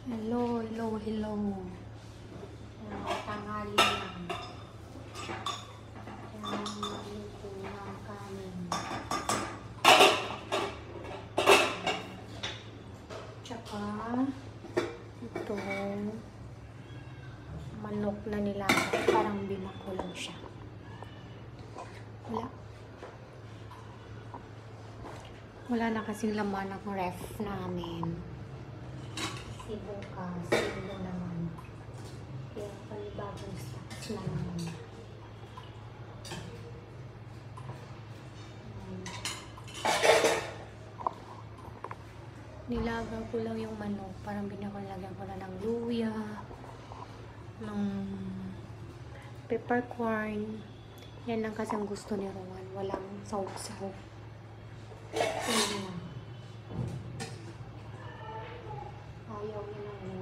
Hello, hello, hello. Tanghali lang. Kaya magluto ng kanin. Tsaka itong manok na nilaga. Parang binako lang siya. Wala na kasing laman ng ref namin. Kasi bukas, silo naman. Kaya panibagong stocks na naman. Nilaga ko lang yung manok. Parang binakulagyan ko na ng luya, ng peppercorn. Yan lang kasi ang gusto ni Rowan. Walang sahog-sahog. Ayaw niya ng